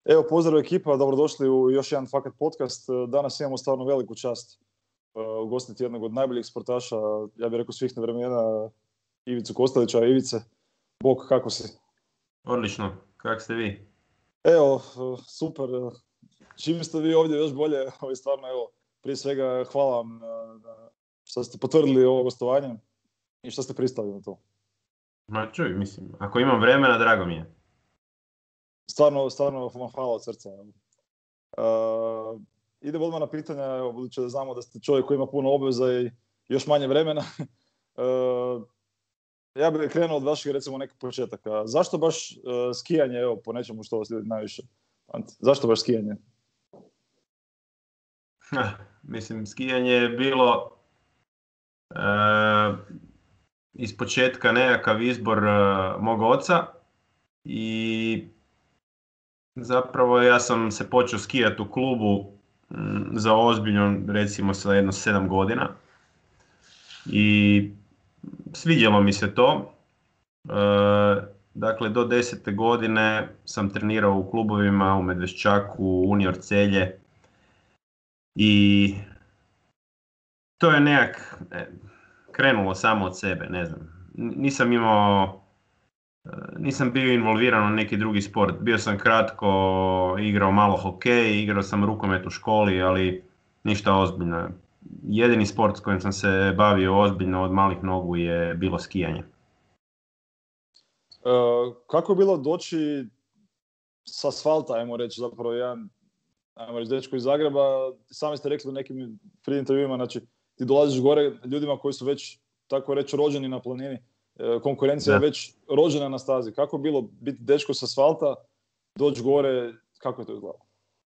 Evo, pozdrav ekipa, dobrodošli u još jedan Fakat podcast. Danas imamo stvarno veliku čast ugostiti jednog od najboljih sportaša, ja bih rekao svih vremena, Ivicu Kostelića. Ivice, bok, kako si? Odlično, kako ste vi? Evo, super. Čim ste vi ovdje još bolje, stvarno, evo, prije svega hvala vam što ste potvrdili ovo gostovanje i što ste pristali na to. Ma čuj, mislim, ako imam vremena, drago mi je. Stvarno vam hvala od srca. Idemo odmah na pitanja, evo, budući da znamo da ste čovjek koji ima puno obveza i još manje vremena. Ja bih krenuo od vašeg, recimo, nekih početaka. Zašto baš skijanje, evo, po nečemu što vas ljudi najviše? Zašto baš skijanje? Mislim, skijanje je bilo iz početka nekakav izbor mog oca i zapravo ja sam se počeo skijati u klubu za ozbiljno, recimo sa jedno 7 godina i svidjelo mi se to. Dakle, do 10. godine sam trenirao u klubovima u Medveščaku, Unior Celje i to je nekak krenulo samo od sebe, ne znam. Nisam bio involviran u neki drugi sport. Bio sam kratko, igrao malo hokej, igrao sam rukomet u školi, ali ništa ozbiljno. Jedini sport s kojim sam se bavio ozbiljno od malih nogu je bilo skijanje. Kako je bilo doći s asfalta, ajmo reći, zapravo jedan dečko iz Zagreba? Sami ste rekli u nekim free intervjuima, znači ti dolaziš gore ljudima koji su već, tako reći, rođeni na planini. Konkurencija je već rođena na stazi. Kako je bilo biti dečko s asfalta, doći gore, kako je to izgledalo?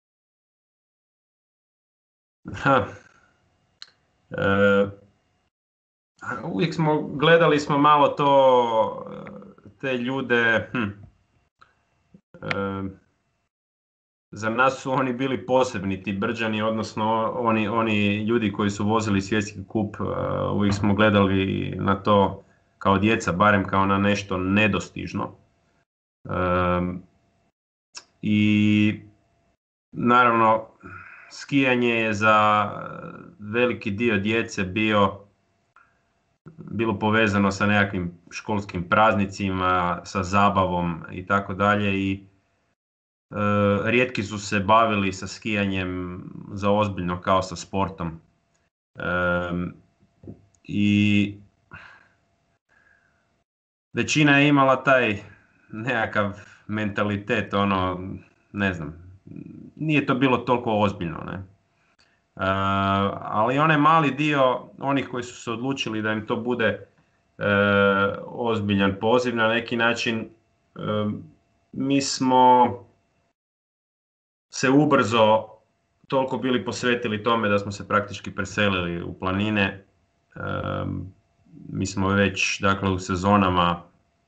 Uvijek gledali smo malo to, te ljude, za nas su oni bili posebni, ti Brđani, odnosno oni ljudi koji su vozili svjetski kup, uvijek smo gledali na to kao djeca, barem kao na nešto nedostižno. I naravno, skijanje je za veliki dio djece bilo povezano sa nekakvim školskim praznicima, sa zabavom i tako dalje i rijetki su se bavili sa skijanjem za ozbiljno kao sa sportom. I većina je imala taj nekakav mentalitet, ne znam, nije to bilo toliko ozbiljno, ne? Ali onaj mali dio onih koji su se odlučili da im to bude ozbiljan poziv na neki način, mi smo se ubrzo toliko bili posvetili tome da smo se praktički preselili u planine. Mi smo već, dakle, u sezonama,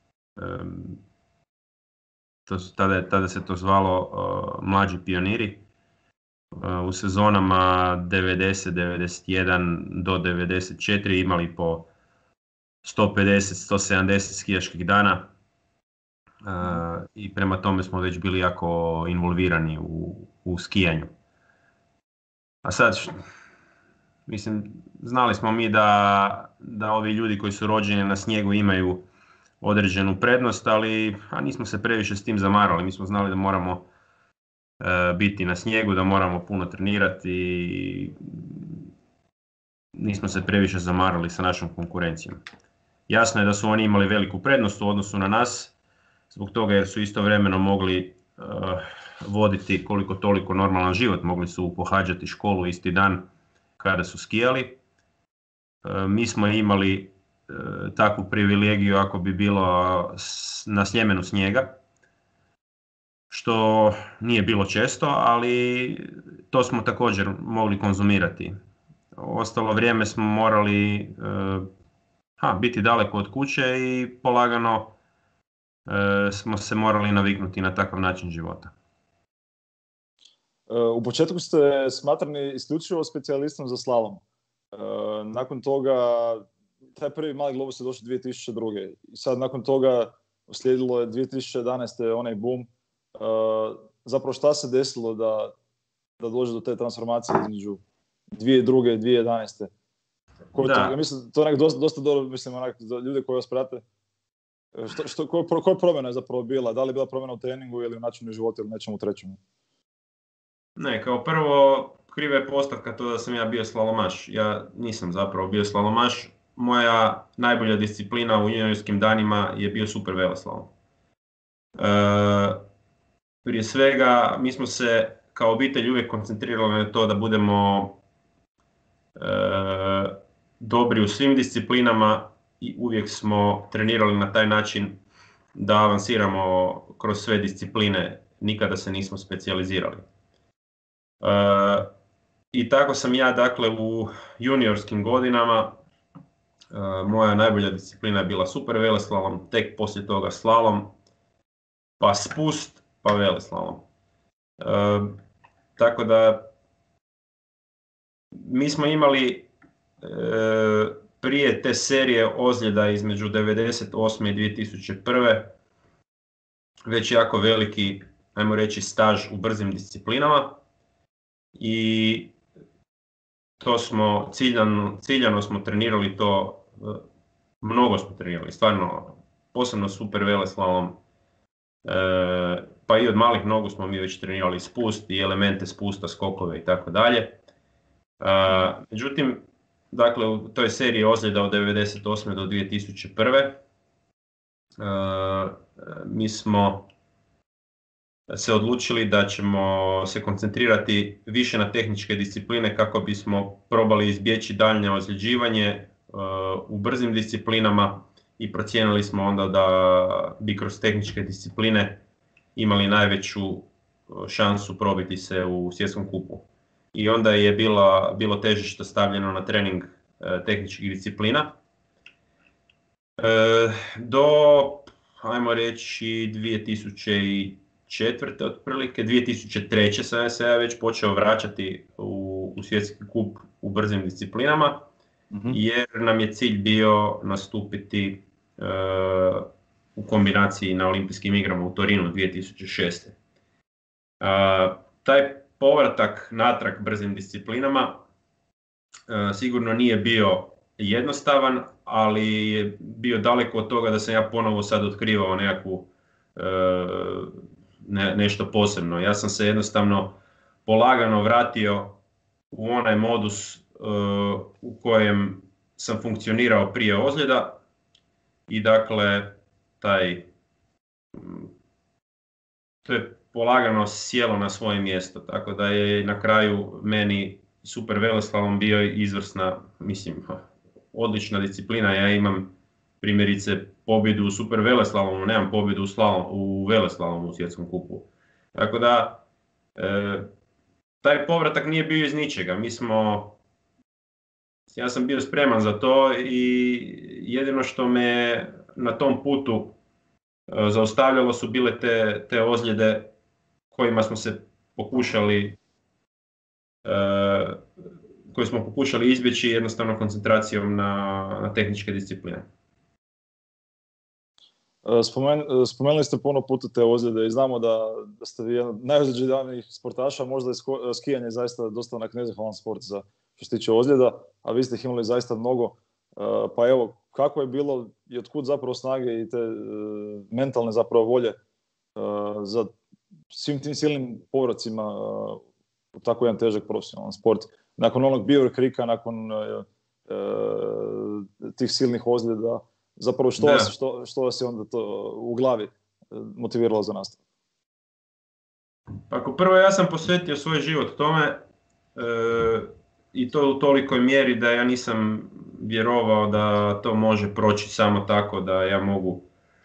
tada se to zvalo Mlađi pioniri, u sezonama 90, 91 do 94 imali po 150, 170 skijaških dana i prema tome smo već bili jako involvirani u skijanju. A sad, mislim, znali smo mi da ovi ljudi koji su rođeni na snijegu imaju određenu prednost, ali nismo se previše s tim zamarali. Mi smo znali da moramo biti na snijegu, da moramo puno trenirati i nismo se previše zamarali sa našom konkurencijom. Jasno je da su oni imali veliku prednost u odnosu na nas, zbog toga jer su istovremeno mogli voditi koliko toliko normalan život, mogli su pohađati školu isti dan kada su skijali. Mi smo imali takvu privilegiju ako bi bilo na Sljemenu snijega, što nije bilo često, ali to smo također mogli konzumirati. Ostalo vrijeme smo morali biti daleko od kuće i polagano smo se morali naviknuti na takav način života. U početku ste smatrani isključivo specijalistom za slalom. Nakon toga, taj prvi mali globus je došao 2002. I sad nakon toga uslijedilo je 2011. onaj boom. zapravo šta se desilo da dođe do te transformacije između 2002. i 2011. Ja mislim, to je dosta dobro, mislim, za ljude koji vas prate. Koja promjena je zapravo bila? Da li je bila promjena u treningu ili u načinu života ili nečemu trećemu? Ne, kao prvo, kriva je postavka to da sam ja bio slalomaš. Ja nisam zapravo bio slalomaš. Moja najbolja disciplina u juniorskim danima je bio super veleslalom. Prije svega, mi smo se kao obitelj uvijek koncentrirali na to da budemo dobri u svim disciplinama i uvijek smo trenirali na taj način da avansiramo kroz sve discipline, nikada se nismo specijalizirali. I tako sam ja, dakle, u juniorskim godinama, moja najbolja disciplina je bila super veleslalom, tek poslije toga slalom, pa spust, pa veleslalom. Tako da, mi smo imali prije te serije ozljeda između 1998. i 2001. već jako veliki, ajmo reći, staž u brzim disciplinama i to smo ciljano smo trenirali to, mnogo smo trenirali, stvarno, posebno super veleslalom, pa i od malih nogu smo mi već trenirali spust i elemente spusta, skokove i tako dalje. Međutim, dakle, u toj seriji ozljeda od 1998. do 2001. Mi smo se odlučili da ćemo se koncentrirati više na tehničke discipline kako bismo probali izbjeći daljnje ozljeđivanje u brzim disciplinama i procijenili smo onda da bi kroz tehničke discipline imali najveću šansu probiti se u svjetskom kupu. I onda je bilo težište stavljeno na trening tehničkih disciplina. Do, ajmo reći, 2004. otprilike, 2003. sam se ja već počeo vraćati u svjetski kup u brzim disciplinama, jer nam je cilj bio nastupiti u kombinaciji na olimpijskim igrama u Torinu 2006. Taj povratak natrag brzim disciplinama sigurno nije bio jednostavan, ali je bio daleko od toga da sam ja ponovo sad otkrivao nešto posebno. Ja sam se jednostavno polagano vratio u onaj modus u kojem sam funkcionirao prije ozljeda i dakle to je polagano sjelo na svoje mjesto, tako da je na kraju meni super veleslalom bio izvrsna, mislim, odlična disciplina. Ja imam primjerice pobjedu u super veleslalomu, nemam pobjedu u veleslalomu u svjetskom kupu. Tako da, taj povratak nije bio iz ničega. Ja sam bio spreman za to i jedino što me na tom putu zaustavljalo su bile te ozljede koje smo pokušali izbjeći jednostavno koncentracijom na tehničke discipline. Spomenuli ste puno puta te ozljede i znamo da ste vi jedan od najozljeđenijih sportaša, možda je skijanje zaista dosta onak nezahvalan sport što se tiče ozljeda, a vi ste ih imali zaista mnogo. Pa evo, kako je bilo i otkud zapravo snage i te mentalne zapravo volje za svim tim silnim povracima u tako jedan težak profesionalan sport? Nakon onog Beaver Creeka, nakon tih silnih ozljeda, zapravo što vas je onda to u glavi motiviralo za nastavak? Pa prvo, ja sam posvetio svoj život tome i to u tolikoj mjeri da ja nisam vjerovao da to može proći samo tako, da ja mogu,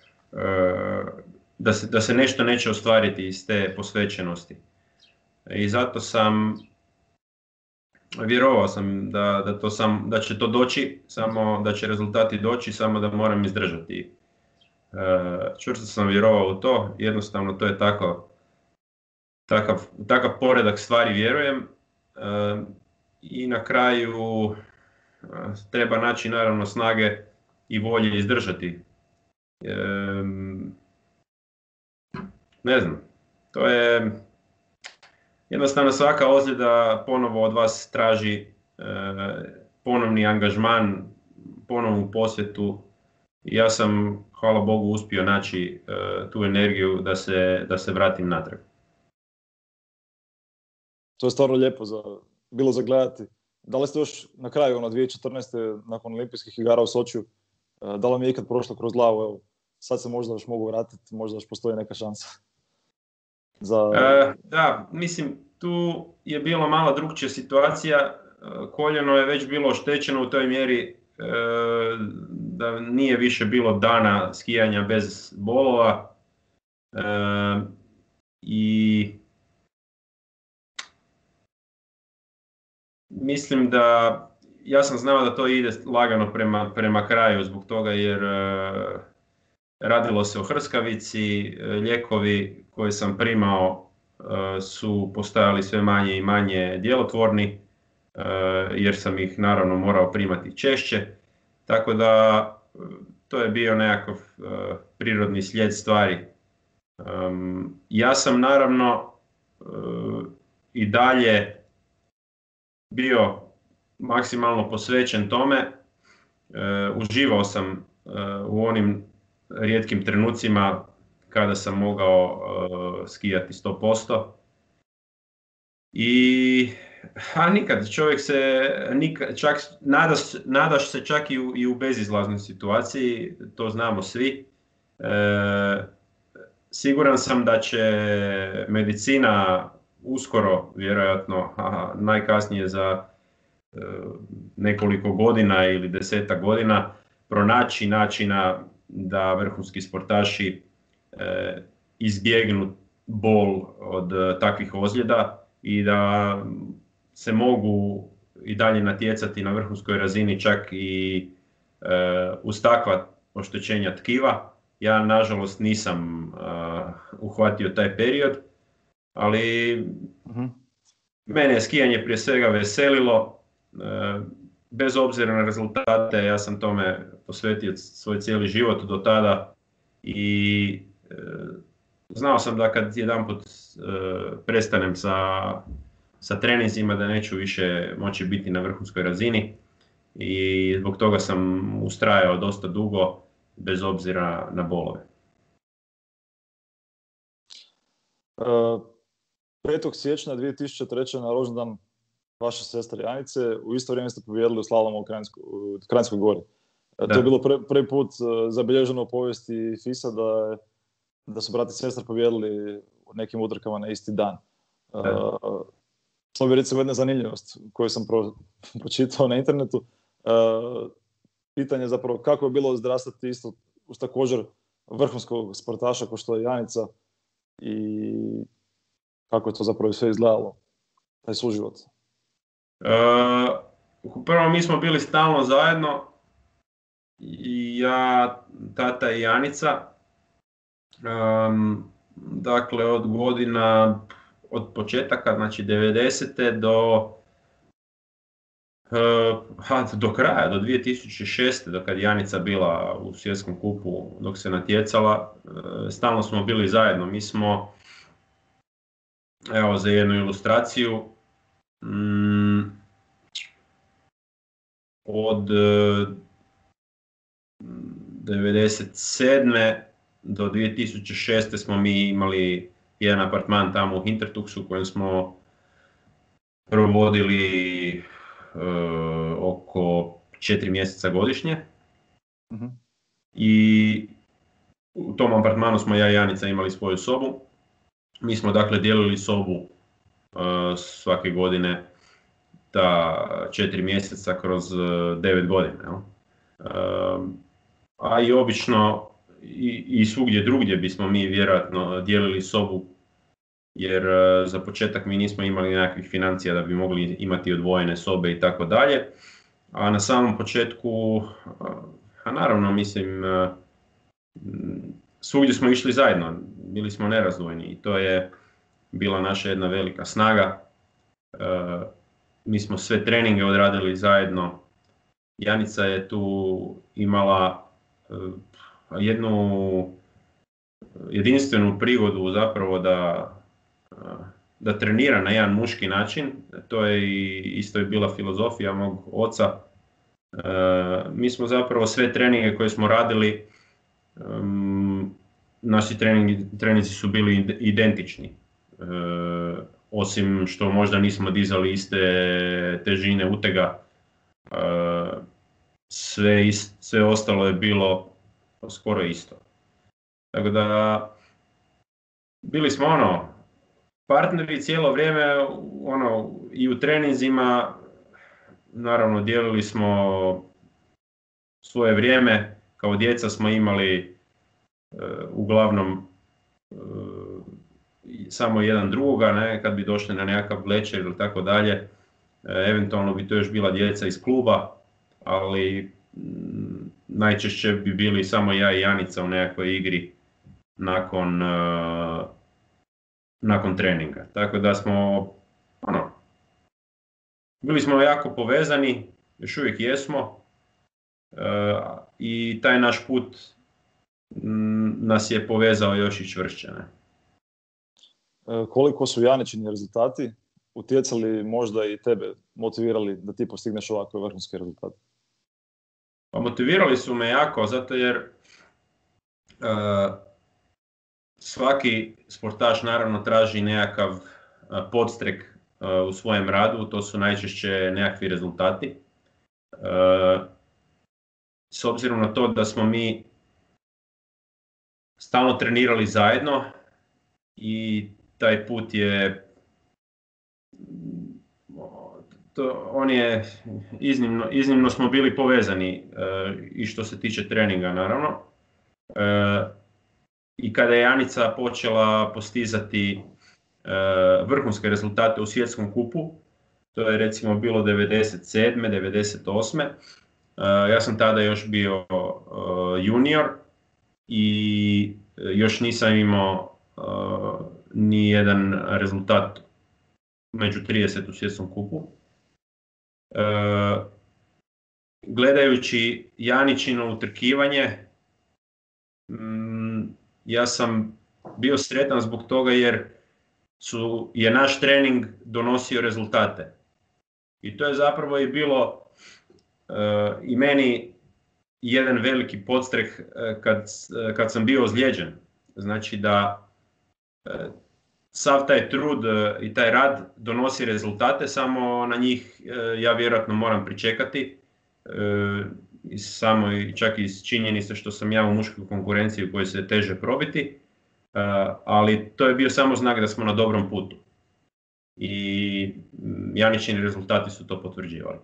da se nešto neće ostvariti iz te posvećenosti. I zato vjerovao sam da će to doći, samo da će rezultati doći, samo da moram izdržati. Čvrsto sam vjerovao u to, jednostavno to je takav poredak stvari, vjerujem. I na kraju treba naći naravno snage i volje izdržati. Ne znam, to je jednostavno svaka ozljeda ponovo od vas traži ponovni angažman, ponovnu posvetu. Ja sam, hvala Bogu, uspio naći tu energiju da se vratim natrag. To je stvarno lijepo bilo za gledati. Da li ste još na kraju, 2014. nakon olimpijskih igara u Sočiju, da li vam je ikad prošlo kroz glavu, evo, sad se možda još mogu vratiti, možda još postoji neka šansa? Da, mislim, tu je bila malo drukčija situacija. Koljeno je već bilo oštećeno u toj mjeri da nije više bilo dana skijanja bez bolova. I mislim da ja sam znao da to ide lagano prema kraju zbog toga jer radilo se o hrskavici, lijekovi koje sam primao su postajali sve manje i manje djelotvorni jer sam ih naravno morao primati češće, tako da to je bio nekakav prirodni slijed stvari. Ja sam naravno i dalje bio maksimalno posvećen tome, uživao sam u onim rijetkim trenucima kada sam mogao skijati 100%. Nikad čovjek se, nadaš se čak i u bezizlaznoj situaciji, to znamo svi. Siguran sam da će medicina uskoro, vjerojatno najkasnije za nekoliko godina ili 10 godina, pronaći načina da vrhunski sportaši izbjegnu bol od takvih ozljeda i da se mogu i dalje natjecati na vrhunskoj razini čak i uz takva oštećenja tkiva. Ja nažalost nisam uhvatio taj period, ali mene je skijanje prije svega veselilo. Bez obzira na rezultate, ja sam tome posvetio svoj cijeli život do tada i znao sam da kad jedanput prestanem sa treninzima da neću više moći biti na vrhunskoj razini i zbog toga sam ustrajao dosta dugo bez obzira na bolove. 5. siječnja 2003. na rođendan vaše sestre Janice, u isto vrijeme ste pobijedili u slalomu u Kranjskoj Gori. To je bilo prvi put zabilježeno u povijesti FIS-a da su brat i sestra pobijedili u nekim utrkama na isti dan. To bi recimo jedna zanimljivost koju sam pročitao na internetu. Pitanje je zapravo kako je bilo odrastati isto uz također vrhunskog sportaša kao što je Janica i kako je to zapravo sve izgledalo, taj suživot. Prvo, mi smo bili stalno zajedno, i ja, tata i Janica. Dakle, od početaka, znači 90. do kraja, do 2006. dok je Janica bila u svjetskom kupu, dok se natjecala, stalno smo bili zajedno. Mi smo, evo za jednu ilustraciju, od 1997. do 2006. smo mi imali jedan apartman tamo u Hintertux u kojem smo provodili oko 4 mjeseca godišnje. I u tom apartmanu smo ja i Janica imali svoju sobu. Mi smo dakle dijelili sobu svake godine ta 4 mjeseca kroz 9 godina. A i obično i svugdje drugdje bismo mi vjerojatno dijelili sobu, jer za početak mi nismo imali nekakvih financija da bi mogli imati odvojene sobe i tako dalje. A na samom početku, naravno mislim, svugdje smo išli zajedno, bili smo nerazdvojni i to je bila naša jedna velika snaga. Mi smo sve treninge odradili zajedno. Janica je tu imala jednu jedinstvenu prigodu zapravo da trenira na jedan muški način. To je isto je bila filozofija mog oca. Mi smo zapravo sve treninge koje smo radili, naši treninzi su bili identični. Osim što možda nismo dizali iste težine utega, sve ostalo je bilo skoro isto. Tako da bili smo partneri cijelo vrijeme i u treninzima, naravno dijelili smo svoje vrijeme, kao djeca smo imali uglavnom samo jedan drugoga, ne, kad bi došli na nekakav večer ili tako dalje, eventualno bi to još bila djeca iz kluba, ali najčešće bi bili samo ja i Janica u nekakvoj igri nakon treninga. Tako da smo, bili smo jako povezani, još uvijek jesmo, i taj naš put nas je povezao još i čvršće. Ne? Koliko su Janičini rezultati utjecali možda i tebe, motivirali da ti postigneš ovakve vrhunske rezultate? Pa motivirali su me jako, zato jer svaki sportaš naravno traži nekakav podstrek u svojem radu, to su najčešće nekakvi rezultati. S obzirom na to da smo mi stalno trenirali zajedno i taj put je, on je iznimno smo bili povezani i što se tiče treninga naravno. I kada je Janica počela postizati vrhunske rezultate u svjetskom kupu, to je recimo bilo 97. 98. Ja sam tada još bio junior i još nisam imao ni jedan rezultat među 30 u svjetskom kupu. Gledajući Janičino utrkivanje, ja sam bio sretan zbog toga jer je naš trening donosio rezultate. I to je zapravo i bilo i meni jedan veliki podstrek kad sam bio ozlijeđen. Znači da sav taj trud i taj rad donosi rezultate, samo na njih ja vjerojatno moram pričekati. Samo čak iz činjenice što sam ja u muškoj konkurenciji u kojoj se teže probiti, ali to je bio samo znak da smo na dobrom putu. I Janičini rezultati su to potvrđivali.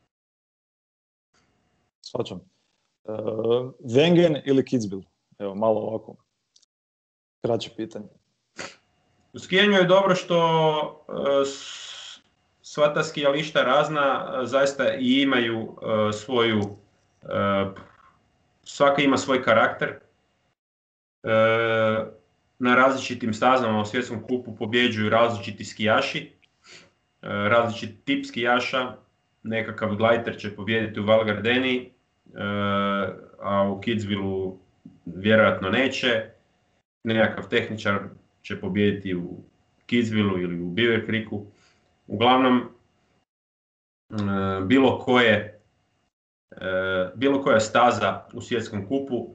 Svačam. Wengen ili Kitzbühel? Evo, malo ovako. Kraće pitanje. U skijanju je dobro što sva ta skijališta razna zaista i imaju svoju, svaka ima svoj karakter. Na različitim stazama u svjetskom kupu pobjeđuju različiti skijaši, različiti tip skijaša. Nekakav glajter će pobijediti u Val Gardeni, a u Kitzbühelu vjerojatno neće. Nekakav tehničar će pobijediti u Kitzbühelu ili u Beaver Creeku. Uglavnom, bilo koja staza u svjetskom kupu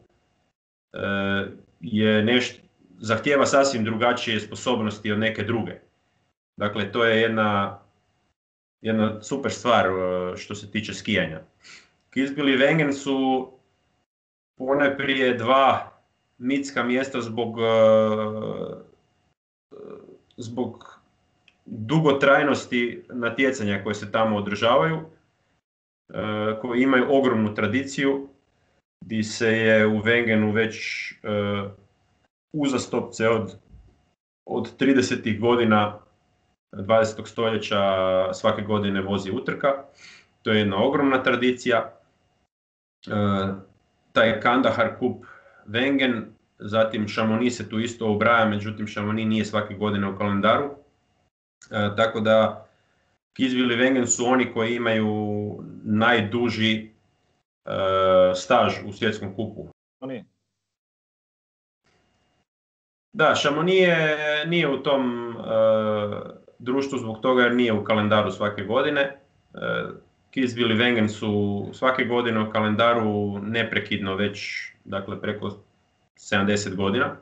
zahtijeva sasvim drugačije sposobnosti od neke druge. Dakle, to je jedna super stvar što se tiče skijanja. Kitzbühel i Wengen su ponajprije dva mitska mjesta zbog dugotrajnosti natjecanja koje se tamo održavaju, koji imaju ogromnu tradiciju, gdje se je u Wengenu već uzastopce od 30. godina 20. stoljeća svake godine vozi utrka. To je jedna ogromna tradicija. Taj Kandahar Kup Wengen, zatim Chamonix se tu isto ubraja, međutim Chamonix nije svake godine u kalendaru. Tako da Kitzbühel i Wengen su oni koji imaju najduži staž u svjetskom kupu. Da, Chamonix nije u tom društvu zbog toga jer nije u kalendaru svake godine. Kitzbühel i Wengen su svake godine u kalendaru neprekidno već, dakle, preko 70 godina.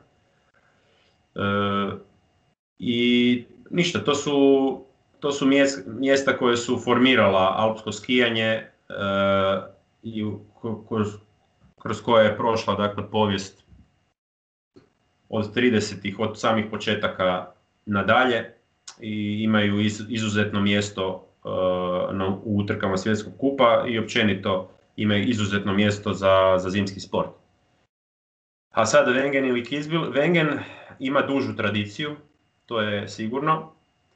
I ništa, to su mjesta koje su formirala alpsko skijanje i kroz koje je prošla, dakle, povijest od 30-ih, od samih početaka nadalje, i imaju izuzetno mjesto u utrkama svjetskog kupa i općenito imaju izuzetno mjesto za zimski sport. A sad Wengen ili Kitzbühel. Wengen ima dužu tradiciju, to je sigurno,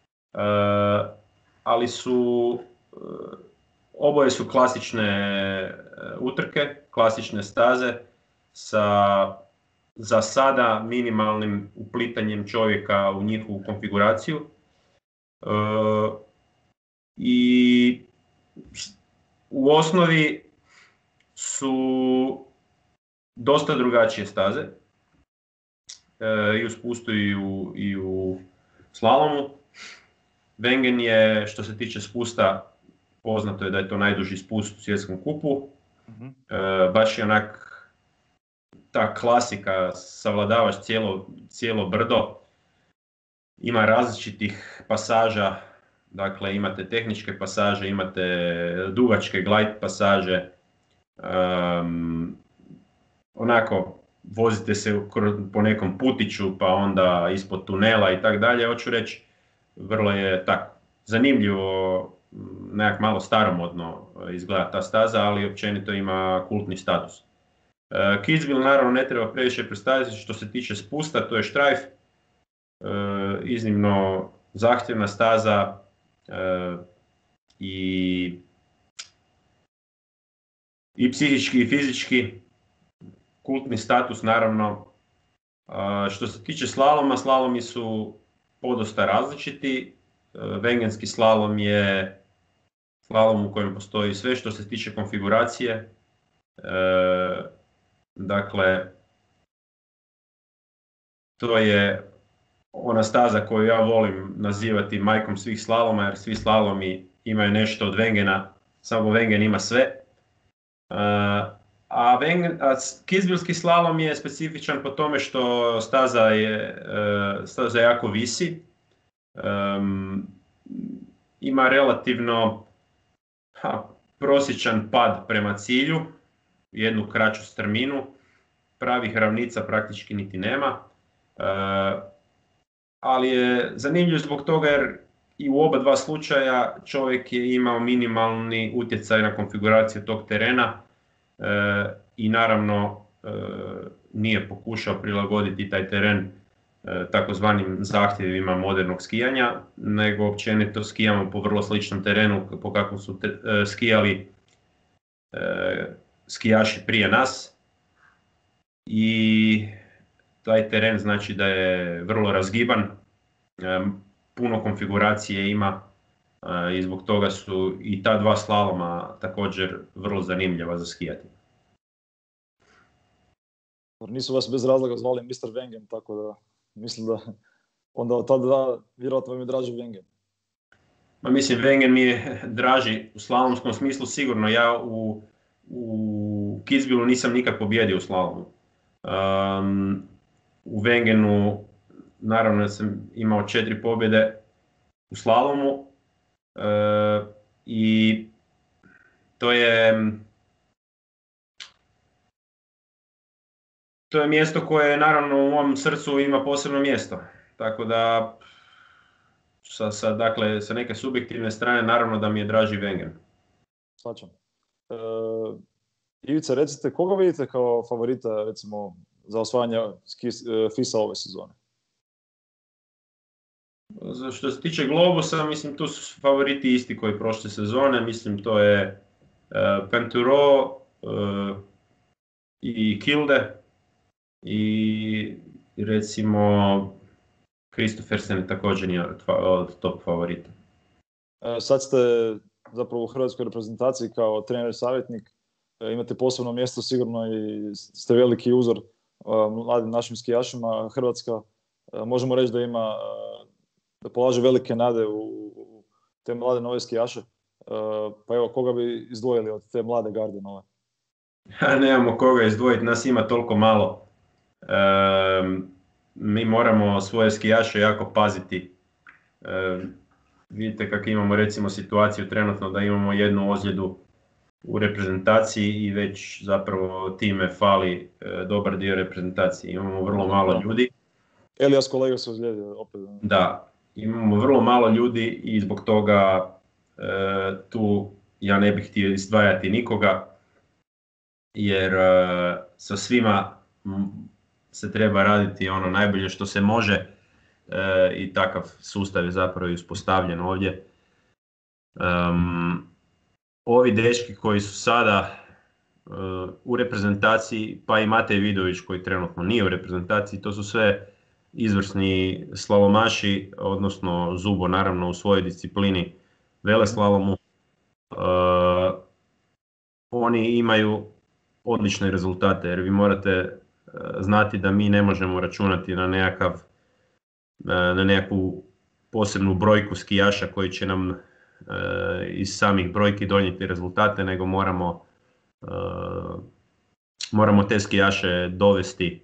ali oboje su klasične utrke, klasične staze sa za sada minimalnim uplitanjem čovjeka u njihovu konfiguraciju. I u osnovi su dosta drugačije staze i u spustu i u slalomu. Wengen je, što se tiče spusta, poznato je da je to najduži spust u svjetskom kupu. Baš je onak ta klasika, savladavaš cijelo brdo. Ima različitih pasaža, dakle imate tehničke pasaže, imate dugačke glide pasaže, onako vozite se po nekom putiću pa onda ispod tunela i tak dalje. Hoću reći, vrlo je tako zanimljivo, nekak malo staromodno izgleda ta staza, ali općenito ima kultni status. Kitzbühel naravno ne treba previše predstaviti što se tiče spusta, to je štrajf, iznimno zahtjevna staza i psihički i fizički, kultni status naravno. Što se tiče slaloma, slalomi su podosta različiti. Wengenski slalom je slalom u kojem postoji sve što se tiče konfiguracije. Dakle, to je ona staza koju ja volim nazivati majkom svih slaloma, jer svi slalomi imaju nešto od Wengena, samo Wengen ima sve. A Kitzbühelski slalom je specifičan po tome što staza jako visi. Ima relativno prosječan pad prema cilju, jednu kraću strminu, pravih ravnica praktički niti nema, ali je zanimljiv zbog toga jer i u oba dva slučaja čovjek je imao minimalni utjecaj na konfiguraciju tog terena i naravno nije pokušao prilagoditi taj teren takozvanim zahtjevima modernog skijanja, nego općenito skijamo po vrlo sličnom terenu po kakvom su skijali skijaši prije nas, i taj teren znači da je vrlo razgiban, puno konfiguracije ima i zbog toga su i ta dva slaloma također vrlo zanimljiva za skijati. Nisu vas bez razloga zvali Mr. Wengen, tako da mislim da onda od tada vjerojatno vam je draži Wengen. Ma mislim, Wengen mi je draži u slalomskom smislu sigurno. Ja u Kitzbühelu nisam nikad pobjedio u slalomu. U Wengenu naravno sam imao 4 pobjede u slalomu i to je mjesto koje naravno u mom srcu ima posebno mjesto. Tako da sa neke subjektivne strane naravno da mi je draži Wengen. Svačam. Ivica, recite, koga vidite kao favorita recimo za osvajanje FIS-a ove sezone? Što se tiče Globusa, mislim tu su favoriti isti koji prošle sezone. Mislim to je Penturo i Kilde i recimo Kristoffersen također nije od top favorita. Sad ste zapravo u hrvatskoj reprezentaciji kao trener savjetnik, imate posebno mjesto sigurno i ste veliki uzor mladim našim skijašima. Hrvatska možemo reći da ima, da polaže velike nade u te mlade nove skijaše. Pa evo, koga bi izdvojili od te mlade garde nove? Nemamo koga izdvojiti, nas ima toliko malo. Mi moramo svoje skijaše jako paziti. Vidite kako imamo recimo situaciju trenutno da imamo jednu ozljedu u reprezentaciji i već zapravo time fali dobar dio reprezentacije. Imamo vrlo malo ljudi. Elias kolega se ozlijedio opet. Da, imamo vrlo malo ljudi i zbog toga tu ja ne bih htio izdvajati nikoga, jer sa svima se treba raditi ono najbolje što se može i takav sustav je zapravo uspostavljen ovdje. Ovi dečki koji su sada u reprezentaciji, pa i Matej Vidović koji trenutno nije u reprezentaciji, to su sve izvrsni slalomaši, odnosno Zubo naravno u svojoj disciplini veleslalomu. Oni imaju odlične rezultate jer vi morate znati da mi ne možemo računati na nekakvu posebnu brojku skijaša koji će nam iz samih brojki donijeti rezultate, nego moramo te skijaše dovesti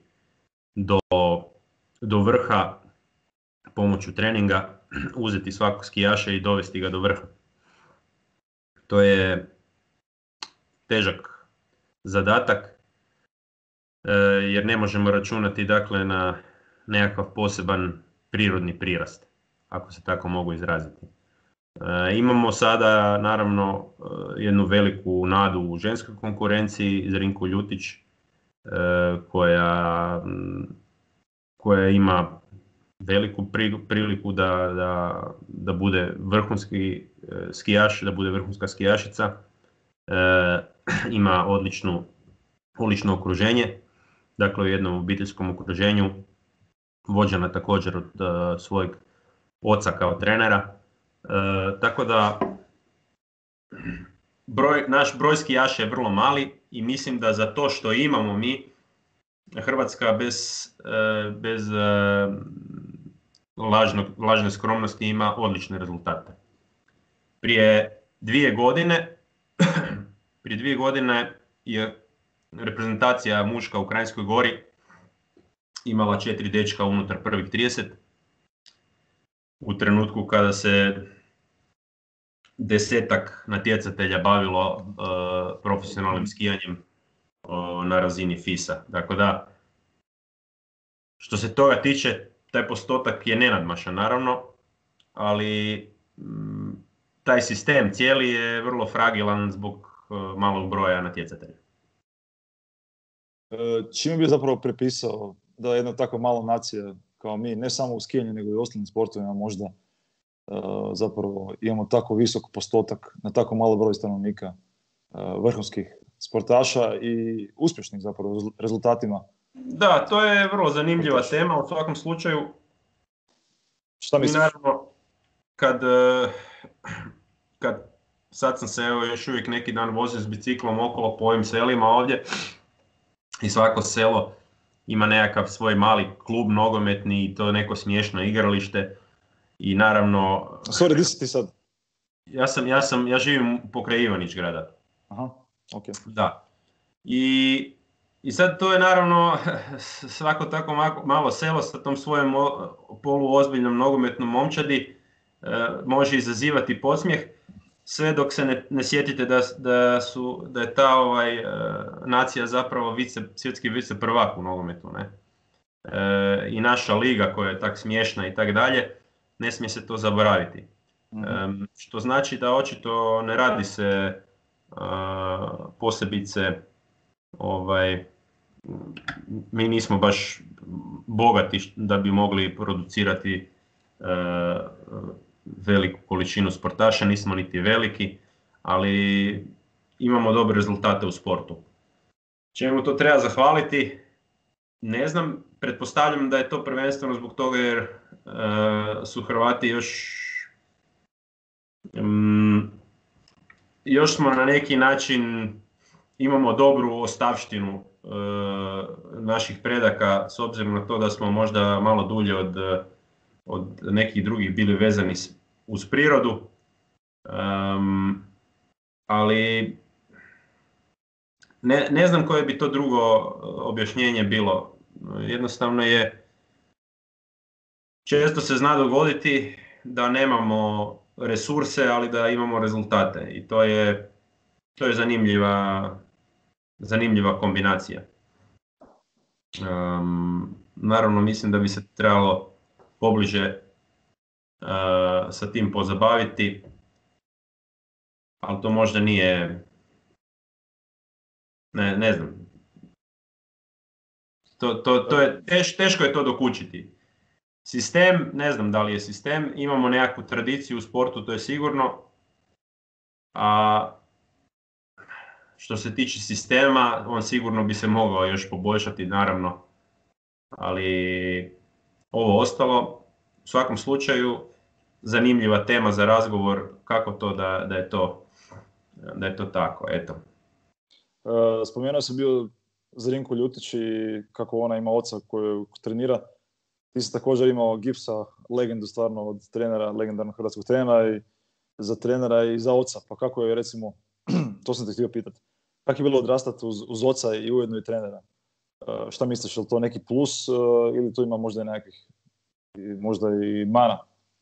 do vrha pomoću treninga, uzeti svakog skijaša i dovesti ga do vrha. To je težak zadatak jer ne možemo računati dakle na nekakav poseban prirodni prirast, ako se tako mogu izraziti. Imamo sada naravno jednu veliku nadu u ženskoj konkurenciji, Zrinku Ljutić, koja ima veliku priliku da bude vrhunski skijaš, da bude vrhunska skijašica. Ima odlično okruženje, dakle u jednom obiteljskom okruženju, vođena također od svojeg oca kao trenera. Tako da naš broj skijaša je vrlo mali i mislim da za to što imamo mi, Hrvatska bez lažne skromnosti ima odlične rezultate. Prije 2 godine je reprezentacija muška u Kranjskoj Gori imala 4 dečka unutar prvih 30. U trenutku kada se 10 natjecatelja bavilo profesionalnim skijanjem na razini FIS-a. Dakle da, što se toga tiče, taj postotak je nenadmašan naravno, ali taj sistem cijeli je vrlo fragilan zbog malog broja natjecatelja. Čime bi zapravo prepisao da jedna tako mala nacija kao mi, ne samo u skijanju nego i u ostalim sportovima možda zapravo imamo tako visok postotak na tako malo broj stanovnika vrhunskih sportaša i uspješnih zapravo rezultatima? Da, to je vrlo zanimljiva tema u svakom slučaju. Šta misliš? Naravno, kad sad sam se još uvijek neki dan vozio s biciklom okolo po ovim selima ovdje i svako selo ima nekakav svoj mali klub nogometni i to neko smiješno igralište i naravno... Sorry, di si ti sad? Ja živim pokraj Ivanić grada. Aha, ok. Da. I sad to je naravno svako tako malo selo sa tom svojom poluozbiljnom nogometnom momčadi može izazivati podsmijeh, sve dok se ne sjetite da je ta nacija zapravo svjetski vice prvak u nogometu, ne? I naša liga koja je tak smiješna i tak dalje, ne smije se to zaboraviti. Što znači da očito ne radi se posebice mi nismo baš bogati da bi mogli producirati veliku količinu sportaša, nismo niti veliki, ali imamo dobre rezultate u sportu. Čemu to treba zahvaliti? Ne znam, pretpostavljam da je to prvenstveno zbog toga jer su Hrvati još smo na neki način, imamo dobru ostavštinu naših predaka, s obzirom na to da smo možda malo dulje od nekih drugih bili vezani uz prirodu. Ali ne znam koje bi to drugo objašnjenje bilo. Jednostavno je, često se zna dogoditi da nemamo resurse, ali da imamo rezultate i to je zanimljiva kombinacija. Naravno, mislim da bi se trebalo pobliže sa tim pozabaviti, ali to možda nije, ne znam. To je teško je to dokučiti. Sistem, ne znam da li je sistem, imamo nekakvu tradiciju u sportu, to je sigurno, a što se tiče sistema, on sigurno bi se mogao još poboljšati, naravno, ali ovo ostalo, u svakom slučaju, zanimljiva tema za razgovor, kako to da je to tako, eto. Spomenuo sam bio Zrinko Ljutić i kako ona ima oca koji trenira. Ti si također imao Gipsa, legendu stvarno od trenera, legendarnog hrvatskog trenera i za trenera i za oca. Pa kako je, recimo, to sam te htio pitati, kako je bilo odrastati uz oca i ujedno i trenera? Šta misliš, je li to neki plus ili to ima možda i nekakvih, možda i mana?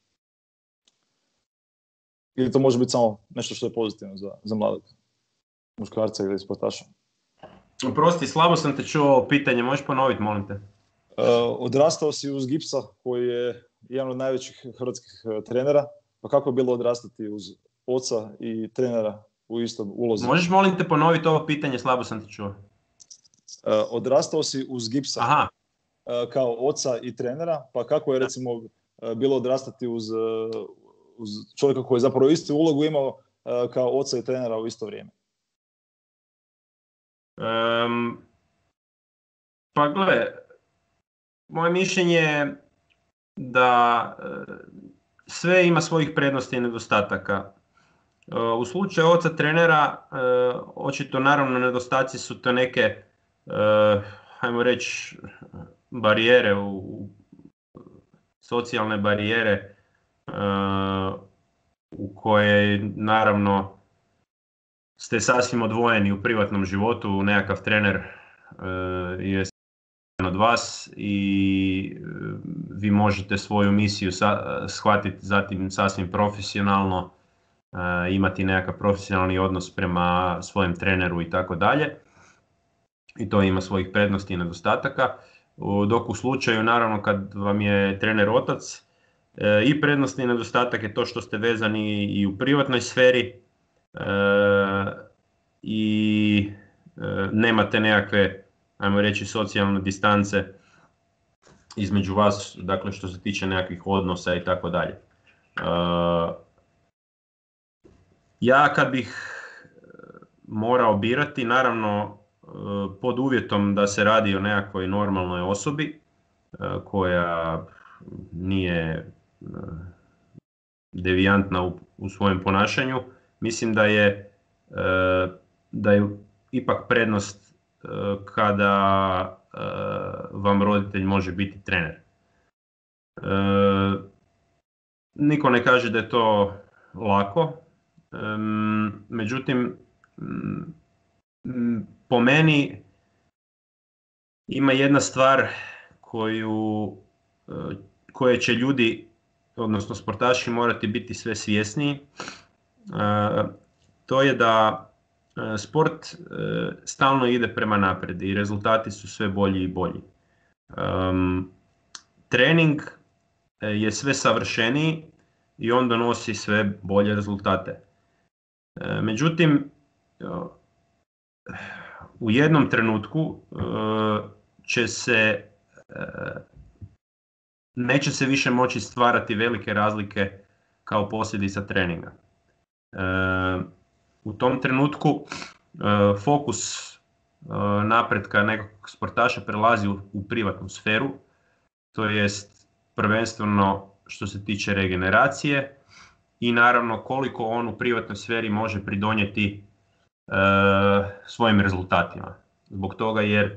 Ili to može biti samo nešto što je pozitivno za mladog muškarca ili sportaša? Oprosti, slabo sam te čuo pitanje, možeš ponoviti, molim te? Odrastao si uz Gipsa, koji je jedan od najvećih hrvatskih trenera, pa kako je bilo odrastati uz oca i trenera u istom ulozi? Možeš, molim te, ponoviti ovo pitanje, slabo sam te čuo. Odrastao si uz Gipsa. Aha. Kao oca i trenera, pa kako je, recimo, bilo odrastati uz čovjeka koji je zapravo istu ulogu imao kao oca i trenera u isto vrijeme? Pa gle, moje mišljenje je da sve ima svojih prednosti i nedostataka. U slučaju oca trenera, očito naravno nedostaci su to neke, ajmo reći, barijere, socijalne barijere u koje naravno ste sasvim odvojeni u privatnom životu, nekakav trener je od vas i vi možete svoju misiju shvatiti zatim sasvim profesionalno, imati nekakav profesionalni odnos prema svojem treneru i tako dalje. I to ima svojih prednosti i nedostataka. Dok u slučaju, naravno, kad vam je trener otac, i prednost i nedostatak je to što ste vezani i u privatnoj sferi i nemate nekakve, ajmo reći, socijalne distance između vas, dakle što se tiče nekakvih odnosa i tako dalje. Ja kad bih morao birati, naravno pod uvjetom da se radi o nekakvoj normalnoj osobi koja nije devijantna u svojem ponašanju, mislim da je ipak prednost kada vam roditelj može biti trener. Niko ne kaže da je to lako, međutim po meni ima jedna stvar koje će ljudi, odnosno sportaši, morati biti sve svjesniji. To je da sport stalno ide prema naprijed i rezultati su sve bolji i bolji. Trening je sve savršeniji i on donosi sve bolje rezultate. Međutim, u jednom trenutku neće se više moći stvarati velike razlike kao posljedica treninga. U tom trenutku fokus napretka nekog sportaša prelazi u privatnu sferu, to jest prvenstveno što se tiče regeneracije i naravno koliko on u privatnoj sferi može pridonijeti svojim rezultatima. zbog toga jer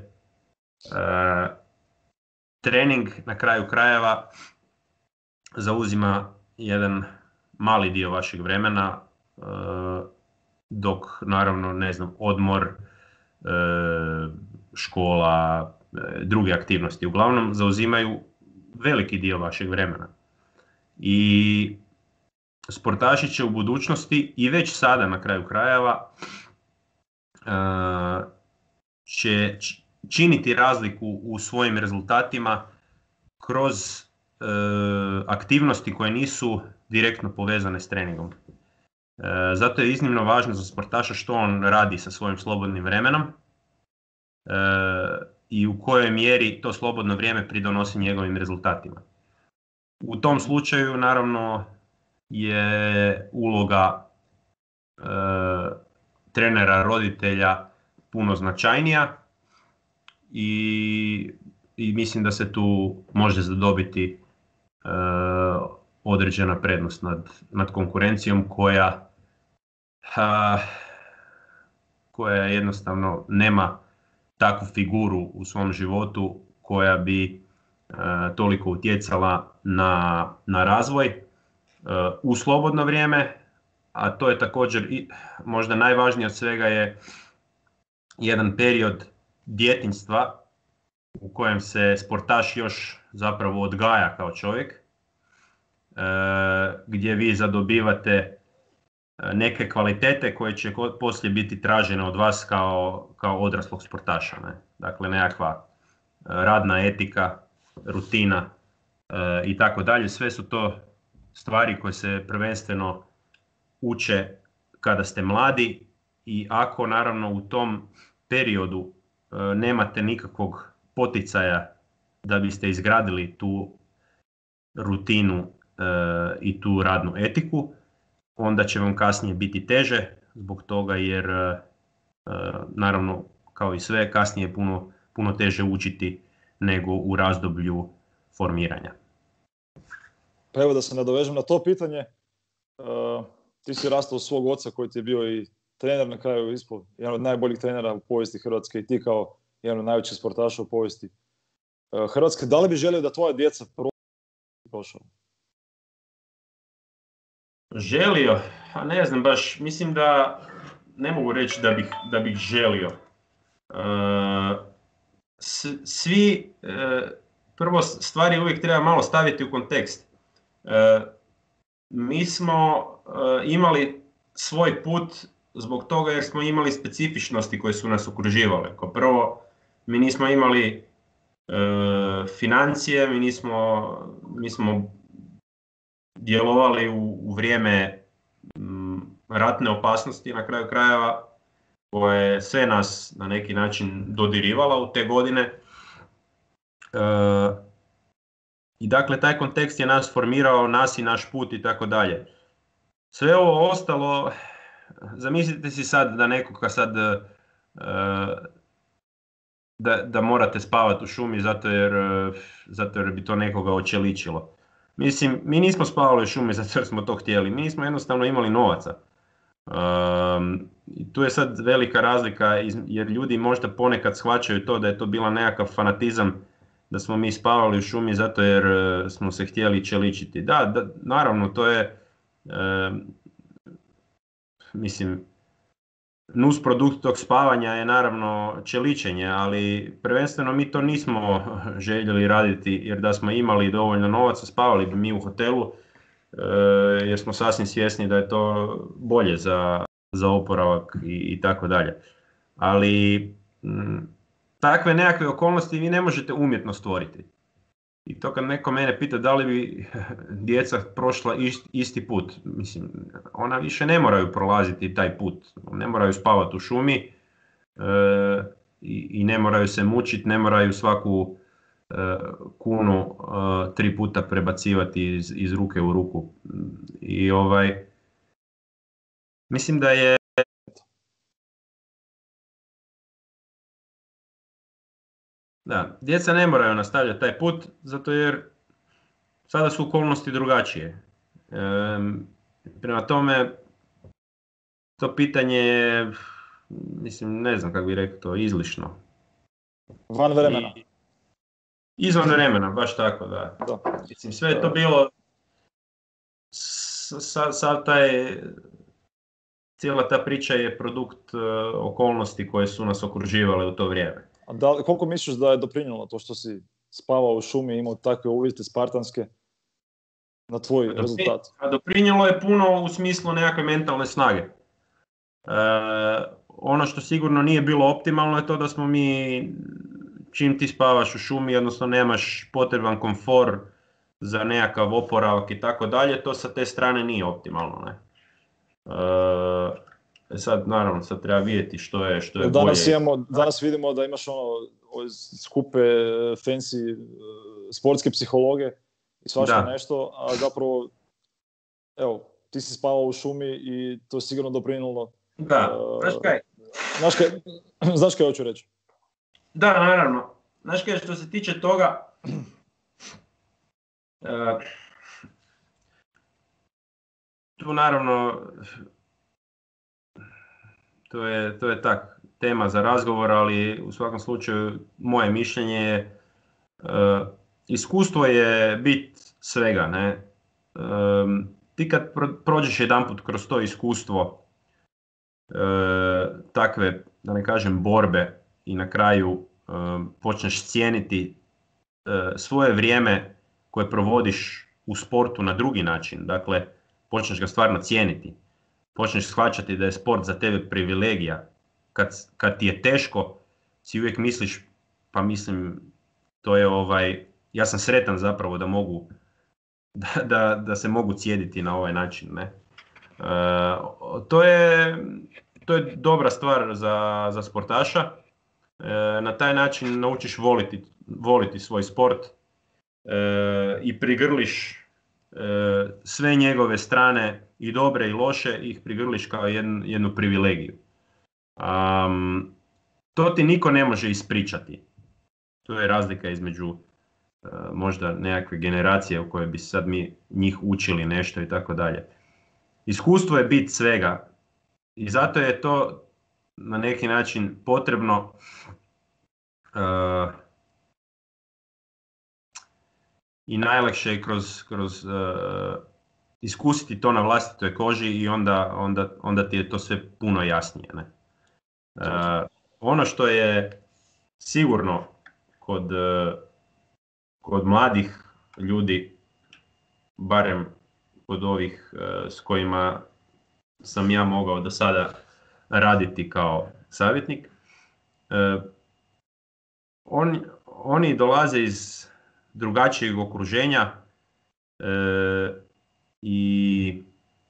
trening na kraju krajeva zauzima jedan mali dio vašeg vremena, dok naravno ne znam, odmor, škola, druge aktivnosti uglavnom zauzimaju veliki dio vašeg vremena. I sportaši će u budućnosti i već sada na kraju krajeva će činiti razliku u svojim rezultatima kroz aktivnosti koje nisu direktno povezane s treningom. Zato je iznimno važno za sportaša što on radi sa svojim slobodnim vremenom i u kojoj mjeri to slobodno vrijeme pridonosi njegovim rezultatima. U tom slučaju naravno je uloga trenera, roditelja puno značajnija i mislim da se tu može zadobiti određena prednost nad konkurencijom koja jednostavno nema takvu figuru u svom životu koja bi toliko utjecala na razvoj u slobodno vrijeme, a to je također i možda najvažnije od svega je jedan period djetinjstva u kojem se sportaš još zapravo odgaja kao čovjek, gdje vi zadobivate neke kvalitete koje će poslije biti tražene od vas kao odraslog sportaša. Ne? Dakle, nekakva radna etika, rutina i tako dalje. Sve su to stvari koje se prvenstveno uče kada ste mladi i ako naravno u tom periodu nemate nikakvog poticaja da biste izgradili tu rutinu i tu radnu etiku, onda će vam kasnije biti teže zbog toga jer naravno kao i sve kasnije je puno teže učiti nego u razdoblju formiranja. Pa evo da se nadovežem na to pitanje, ti si rastao svog oca koji ti je bio i trener, na kraju ispod jedan od najboljih trenera u povijesti Hrvatske i ti kao jedan od najvećih sportaša u povijesti Hrvatske. Da li bi želio da tvoja djeca prošao? Želio? A ne znam baš, mislim da ne mogu reći da bih želio. Svi, prvo stvari uvijek treba malo staviti u kontekst. Mi smo imali svoj put zbog toga jer smo imali specifičnosti koje su nas okruživale. Kao prvo, mi nismo imali financije, mi smo djelovali u vrijeme ratne opasnosti na kraju krajeva koja je sve nas na neki način dodirivala u te godine. I dakle taj kontekst je nas formirao, nas i naš put i tako dalje. Sve ovo ostalo, zamislite si sad da nekoga sad da morate spavati u šumi zato jer bi to nekoga očeličilo. Mislim, mi nismo spavali u šumi zato jer smo to htjeli, mi nismo jednostavno imali novaca. Tu je sad velika razlika jer ljudi možda ponekad shvaćaju to da je to bila nekakav fanatizam da smo mi spavali u šumi zato jer smo se htjeli čeličiti. Da, naravno to je mislim nusprodukt tog spavanja je naravno čeličenje, ali prvenstveno mi to nismo željeli raditi jer da smo imali dovoljno novaca spavali bi mi u hotelu jer smo sasvim svjesni da je to bolje za oporavak i tako dalje. Ali takve nekakve okolnosti vi ne možete umjetno stvoriti. I to kad neko mene pita da li bi djeca prošla isti put, mislim, ona više ne moraju prolaziti taj put, ne moraju spavati u šumi i ne moraju se mučiti, ne moraju svaku kunu 3 puta prebacivati iz ruke u ruku. I mislim da je da, djeca ne moraju nastavljati taj put, zato jer sada su okolnosti drugačije. Prema tome, to pitanje je, mislim, ne znam kako bih rekao to, izlišno. Van vremena. Izvan vremena, baš tako, da. Mislim, sve je to bilo, cijela ta priča je produkt okolnosti koje su nas okruživale u to vrijeme. A koliko misliš da je doprinijelo to što si spavao u šumi i imao takve uvjete spartanske na tvoj rezultat? A doprinijelo je puno u smislu nekakve mentalne snage. Ono što sigurno nije bilo optimalno je to da smo mi, čim ti spavaš u šumi, odnosno nemaš potreban komfor za nekakav oporavak i tako dalje, to sa te strane nije optimalno, ne? Sad naravno sad treba vidjeti što je bolje. Danas vidimo da imaš skupe fancy sportske psihologe i svašta nešto, a zapravo evo, ti si spavao u šumi i to je sigurno doprinijelo. Da, znaš kaj hoću reći? Da, naravno. Znaš kaj, što se tiče toga, tu naravno to je tak tema za razgovor, ali u svakom slučaju moje mišljenje je iskustvo je bit svega, ne? Ti kad prođeš jedanput kroz to iskustvo takve, da ne kažem, borbe i na kraju počneš cijeniti svoje vrijeme koje provodiš u sportu na drugi način, dakle počneš ga stvarno cijeniti, počneš shvaćati da je sport za tebe privilegija, kad ti je teško si uvijek misliš, pa mislim, to je ja sam sretan zapravo da mogu da se mogu cijediti na ovaj način, ne? To je dobra stvar za sportaša. Na taj način naučiš voliti svoj sport i prigrliš sve njegove strane, i dobre i loše, ih prigrliš kao jednu privilegiju. To ti niko ne može ispričati. To je razlika između možda nekakve generacije u kojoj bi sad mi njih učili nešto i tako dalje. Iskustvo je bit svega i zato je to na neki način potrebno i najlakše je kroz iskusiti to na vlastitoj koži i onda ti je to sve puno jasnije, ne? Ono što je sigurno kod mladih ljudi, barem kod ovih s kojima sam ja mogao do sada raditi kao savjetnik, oni dolaze iz drugačijeg okruženja i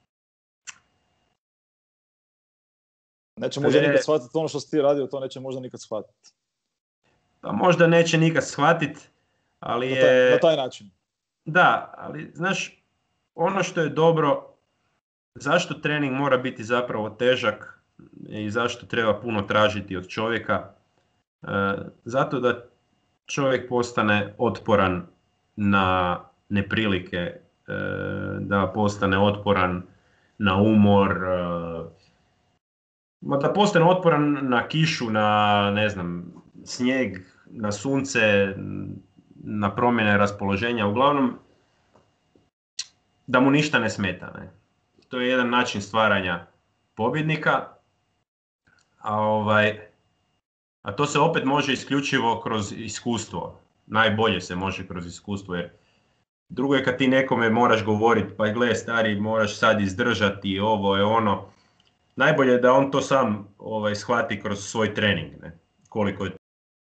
neće možda nikad shvatiti ono što si ti radio, to neće možda nikad shvatiti. Pa možda neće nikad shvatiti, ali na taj način. Da, ali znaš, ono što je dobro, zašto trening mora biti zapravo težak i zašto treba puno tražiti od čovjeka, zato da čovjek postane otporan na neprilike, da postane otporan na umor, da postane otporan na kišu, na ne znam, snijeg, na sunce, na promjene raspoloženja, uglavnom da mu ništa ne smeta, ne? To je jedan način stvaranja pobjednika, a to se opet može isključivo kroz iskustvo. Najbolje se može kroz iskustvo, jer drugo je kad ti nekome moraš govoriti, pa gle stari, moraš sad izdržati, ovo je ono. Najbolje je da on to sam shvati kroz svoj trening, ne? Koliko je.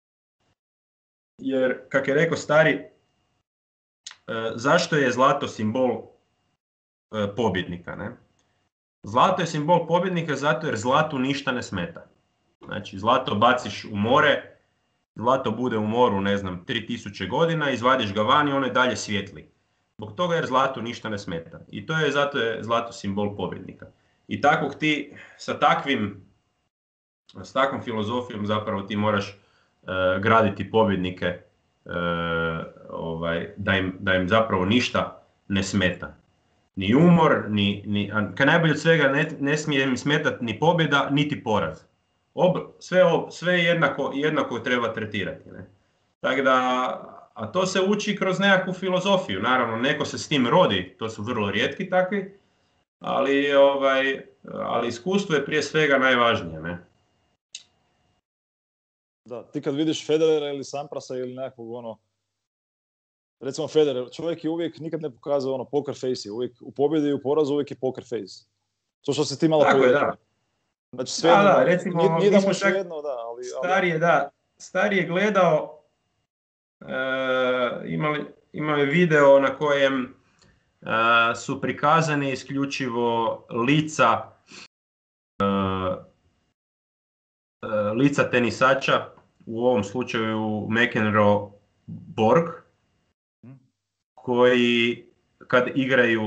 Jer, kak je rekao stari, zašto je zlato simbol pobjednika, ne? Zlato je simbol pobjednika zato jer zlatu ništa ne smeta. Znači, zlato baciš u more, zlato bude u moru, ne znam, 3000 godina, izvadiš ga van i ono je dalje svijetli. Zbog toga jer zlatu ništa ne smeta. I to je zato je zlato simbol pobjednika. I takvog ti, s takvom filozofijom zapravo ti moraš graditi pobjednike, da im zapravo ništa ne smeta. Ni umor, kad najbolje od svega ne smije im smetati ni pobjeda, niti poraz. sve jednako treba tretirati. Ne? Tako da, a to se uči kroz nekakvu filozofiju. Naravno, neko se s tim rodi, to su vrlo rijetki takvi, ali iskustvo je prije svega najvažnije. Ne? Da, ti kad vidiš Federera ili Samprasa ili nekakvog recimo Federer, čovjek je uvijek nikad ne pokazao poker face, uvijek u pobjedi i u porazu uvijek je poker face. To što si ti malo prije rekao. Znači svejedno, recimo, nije da mu svejedno, da, Stari je gledao, imao je video na kojem su prikazani isključivo lica tenisača, u ovom slučaju McEnroe Borg, koji kad igraju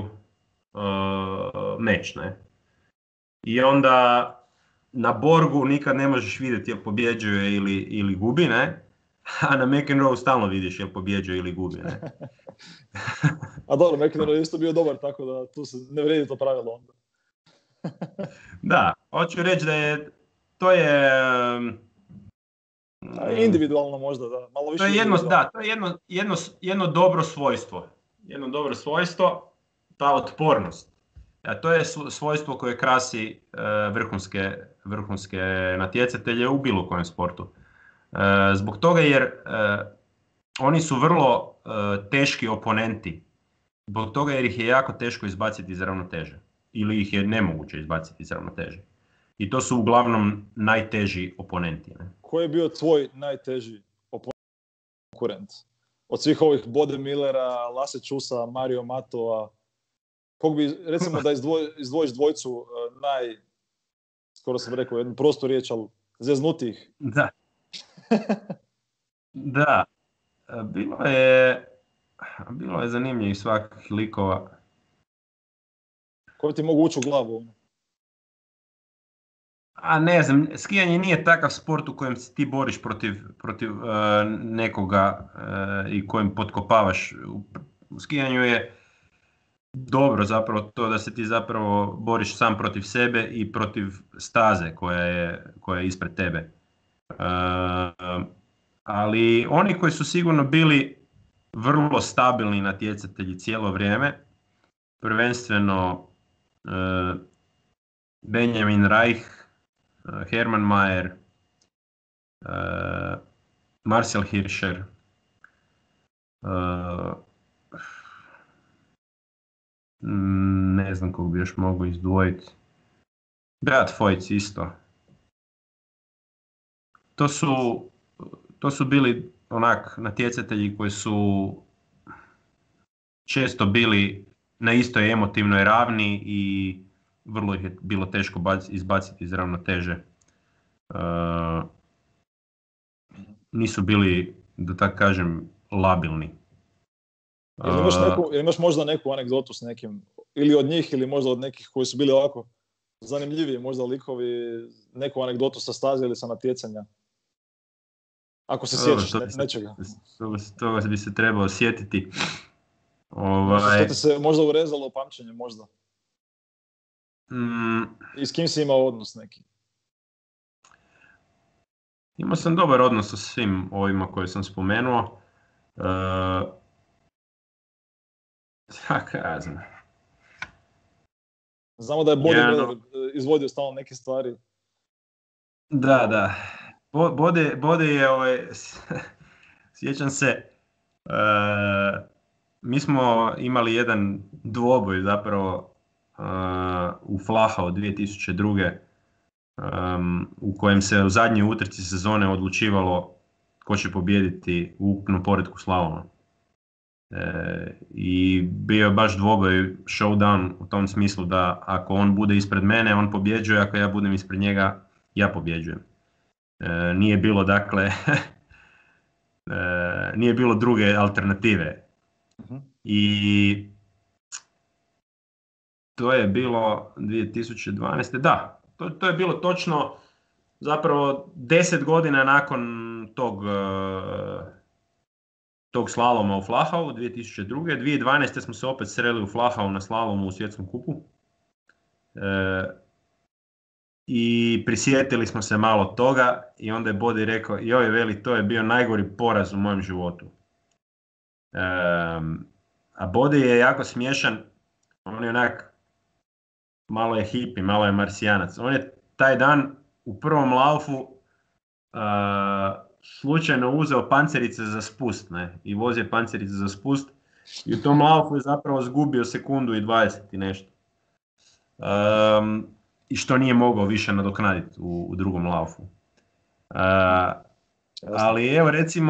meč, ne? I onda na Borgu nikad ne možeš vidjeti jel pobjeđuje ili gubi, ne? A na McEnroe stalno vidiš jel pobjeđuje ili gubi, ne? A dobro, McEnroe je isto bio dobar, tako da tu se ne vrijedi to pravilo onda. Da, hoću reći da je to je individualno možda, da. Malo više to je jedno dobro svojstvo. Jedno dobro svojstvo, ta otpornost. To je svojstvo koje krasi vrhunske natjecatelje u bilo kojem sportu. Zbog toga jer oni su vrlo teški oponenti. Zbog toga jer ih je jako teško izbaciti iz ravnoteže. Ili ih je nemoguće izbaciti iz ravnoteže. I to su uglavnom najteži oponenti. Ne? Ko je bio tvoj najteži konkurent? Od svih ovih Bode Millera, Lasse Čusa, Mario Matova, kog bi, recimo da izdvojiš dvojcu skoro sam rekao jednu prostu riječ, ali zeznutih. Da. Da. Bilo je zanimljivih svakih likova. Ko ti mogu ući u glavu? A ne znam, skijanje nije takav sport u kojem se ti boriš protiv nekoga i kojim potkopavaš. U skijanju je dobro zapravo to da se ti zapravo boriš sam protiv sebe i protiv staze koja je ispred tebe. Ali oni koji su sigurno bili vrlo stabilni natjecatelji cijelo vrijeme, prvenstveno Benjamin Reich, Hermann Mayer, Marcel Hirscher, ne znam kog bi još mogu izdvojiti. Beat Feuz isto. To su bili onak natjecatelji koji su često bili na istoj emotivnoj ravni i vrlo ih je bilo teško izbaciti iz ravnoteže. Nisu bili, da tako kažem, labilni. Ili imaš možda neku anegdotu s nekim, ili od njih, ili možda od nekih koji su bili ovako zanimljiviji, možda likovi, neku anegdotu sa staze ili sa natjecanja? Ako se sjećaš nečega. Toga bi se trebao sjetiti. Što ti se možda urezalo pamćenje, možda? I s kim si imao odnos neki? Imao sam dobar odnos sa svim ovima koje sam spomenuo. Ja znam. Znamo da je Bode izvodio stalno neke stvari. Da. Bode je, sjećam se, mi smo imali jedan dvoboj zapravo u Flachau 2002. U kojem se u zadnjoj utrci sezone odlučivalo ko će pobijediti u ukupnom poretku slaloma. I bio je baš dvoboj, showdown u tom smislu da ako on bude ispred mene, on pobjeđuje, ako ja budem ispred njega, ja pobjeđujem. Nije bilo dakle nije bilo druge alternative. I to je bilo 2012. Da, to je bilo točno zapravo 10 godina nakon tog slaloma u Flachau 2002. 2012. smo se opet sreli u Flachau na slalomu u svjetskom kupu. i prisjetili smo se malo toga i onda je Bodi rekao, joj veli, to je bio najgori poraz u mojem životu. A Bodi je jako smiješan, on je onak, malo je hipi, malo je marsijanac. On je taj dan u prvom laufu slučajno uzeo pancerice za spust, ne? I vozio pancerice za spust i u tom laufu je zapravo zgubio sekundu i 20 i nešto. I što nije mogao više nadoknaditi u drugom laufu. Ali evo recimo,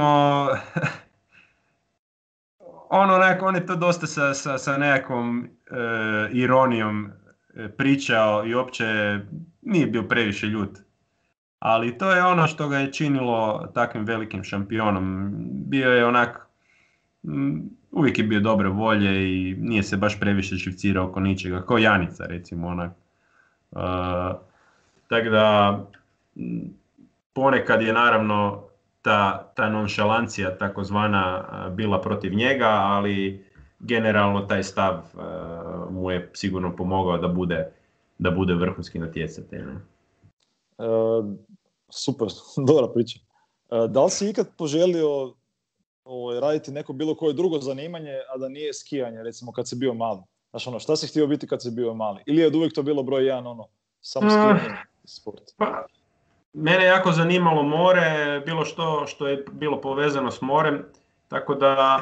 on je to dosta sa nekakvom ironijom pričao i uopće nije bio previše ljut. Ali to je ono što ga je činilo takvim velikim šampionom. Bio je onak, uvijek je bio dobre volje i nije se baš previše živcirao oko ničega, kao Janica recimo onak. Tako da ponekad je naravno ta nonšalancija takozvana bila protiv njega, ali generalno taj stav mu je sigurno pomogao da bude vrhunski natjecatelj. Super, dobra priča. Da li si ikad poželio raditi neko bilo koje drugo zanimanje, a da nije skijanje, recimo kad si bio mali? Znaš, šta si htio biti kad si bio mali? Ili je uvijek to bilo broj 1, samo skijanje sport? Pa, mene jako zanimalo more, bilo što je bilo povezano s morem, tako da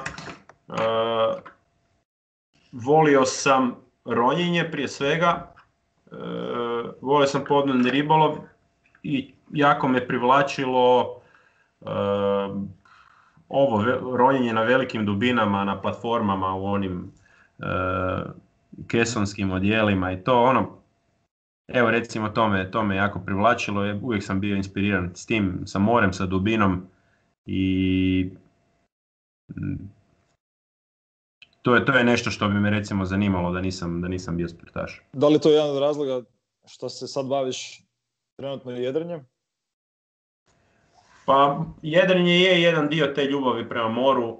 volio sam ronjenje prije svega, volio sam podvodni ribolov i jako me privlačilo ovo ronjenje na velikim dubinama, na platformama u onim kesonskim odjelima i to evo recimo to me jako privlačilo, uvijek sam bio inspiriran s tim, sa morem, sa dubinom i to je nešto što bi me recimo zanimalo da nisam bio sportaš. Da li to je jedan od razloga što se sad baviš trenutno jedrenjem? Pa jedrenje je jedan dio te ljubavi prema moru,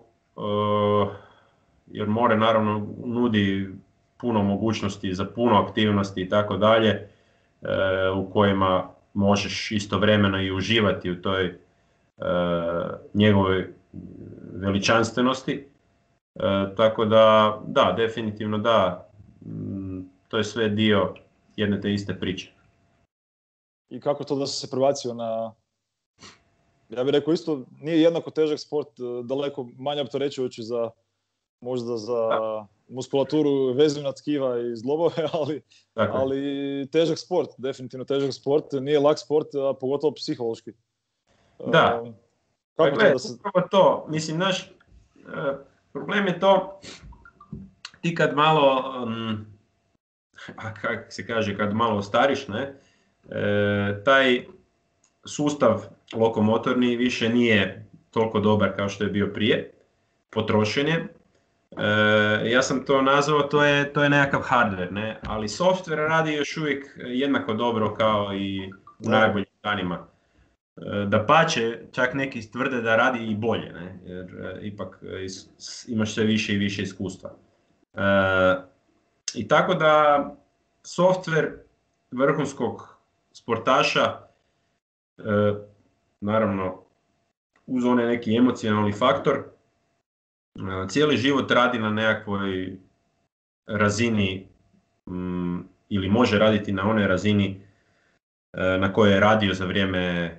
jer more naravno nudi puno mogućnosti za puno aktivnosti i tako dalje, u kojima možeš istovremeno i uživati u toj njegovoj veličanstvenosti. Tako da, definitivno da, to je sve dio jedne te iste priče. I kako to da si se prebacio na, ja bih rekao isto, nije jednako težak sport, daleko manje opterećujući možda za muskulaturu, vezivna tkiva i zglobove, ali težak sport, definitivno težak sport, nije lak sport, a pogotovo psihološki. Da, kako to, mislim, naš problem je to, ti kad malo, kako se kaže, kad malo ostariš, ne, taj sustav lokomotorni više nije toliko dobar kao što je bio prije, potrošen je. Ja sam to nazvao, to je nekakav hardware, ne? Ali software radi još uvijek jednako dobro kao i u najboljim danima. Dapače, čak neki tvrde da radi i bolje, ne? Jer ipak imaš sve više i više iskustva. I tako da software vrhunskog sportaša, naravno uz onaj neki emocionalni faktor, cijeli život radi na nekakvoj razini ili može raditi na onoj razini na kojoj je radio za vrijeme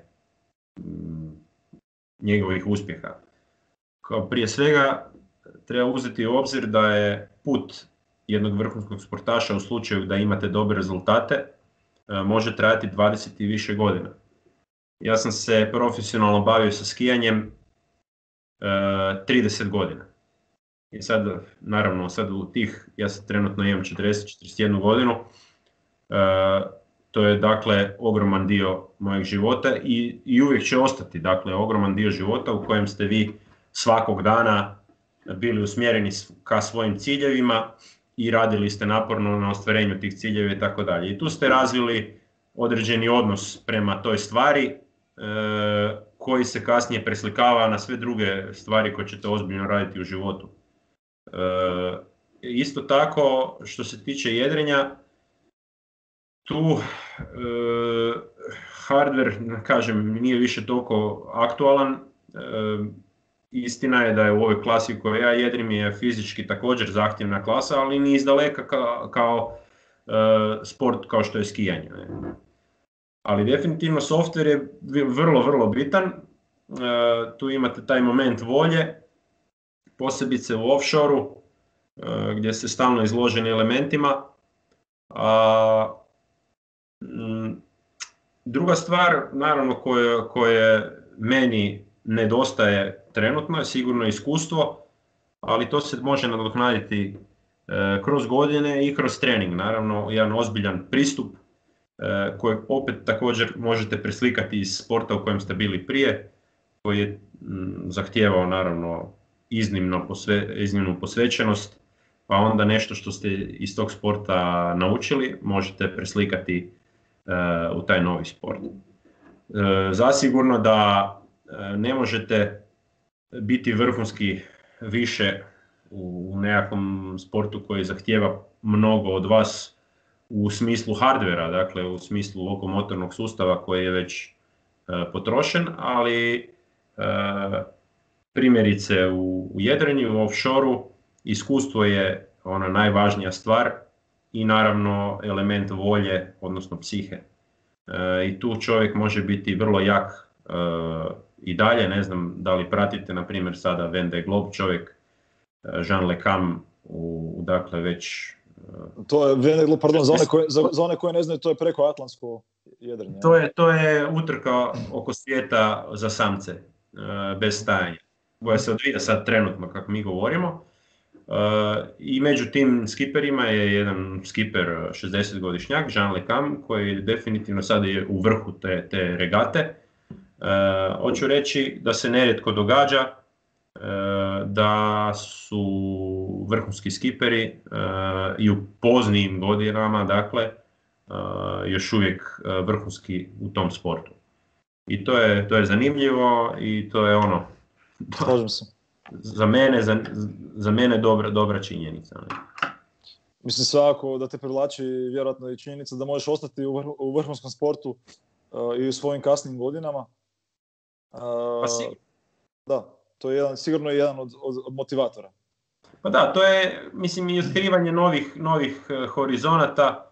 njegovih uspjeha. Kao prije svega treba uzeti u obzir da je put jednog vrhunskog sportaša u slučaju da imate dobre rezultate može trajati 20 i više godina. Ja sam se profesionalno bavio sa skijanjem 30 godina. I sad, naravno, ja sad trenutno imam 40-41 godinu, to je dakle ogroman dio mojeg života i uvijek će ostati dakle ogroman dio života u kojem ste vi svakog dana bili usmjereni ka svojim ciljevima i radili ste naporno na ostvarenju tih ciljeva i tako dalje. I tu ste razvili određeni odnos prema toj stvari koji se kasnije preslikava na sve druge stvari koje ćete ozbiljno raditi u životu. Isto tako, što se tiče jedrenja, tu hardware, kažem, nije više toliko aktualan. Istina je da je u ovoj klasi u kojoj ja jedrim je fizički također zahtjevna klasa, ali ni izdaleka kao sport kao što je skijanje. Ne? Ali definitivno software je vrlo, vrlo bitan. Tu imate taj moment volje, posebice u offshoreu, gdje ste stalno izloženi elementima. Druga stvar, naravno, koje meni nedostaje trenutno je sigurno iskustvo, ali to se može nadoknaditi kroz godine i kroz trening. Naravno, jedan ozbiljan pristup koji opet također možete preslikati iz sporta u kojem ste bili prije, koji je zahtijevao naravno iznimnu posvećenost, pa onda nešto što ste iz tog sporta naučili možete preslikati u taj novi sport. Zasigurno da ne možete biti vrhunski više u nekakvom sportu koji zahtijeva mnogo od vas u smislu hardvera, dakle u smislu lokomotornog sustava koji je već potrošen, ali primjerice u jedrenju, u offshoreu, iskustvo je ona najvažnija stvar i naravno element volje, odnosno psihe. I tu čovjek može biti vrlo jak i dalje. Ne znam da li pratite, na primjer, sada Vendée Globe čovjek, Jean Le Cam, dakle već... To je Vendée Globe, pardon, za one koje ne znaju, to je preko atlantsko jedrenje. To je utrka oko svijeta za samce, bez stajanja, koja se odvija sad trenutno, kako mi govorimo. I među tim skiperima je jedan skiper 60-godišnjak, Jean Le Cam, koji definitivno sad je u vrhu te regate. Hoću reći da se nerijetko događa da su vrhunski skiperi i u poznijim godinama, dakle, još uvijek vrhunski u tom sportu. I to je zanimljivo i to je ono... Slažem se. Za mene dobra činjenica. Ne? Mislim svakako da te privlači vjerojatno i činjenica da možeš ostati u vrhunskom sportu i u svojim kasnim godinama. Pa sigurno. Da, to je sigurno jedan od motivatora. Pa da, to je, mislim, i otkrivanje novih horizonata,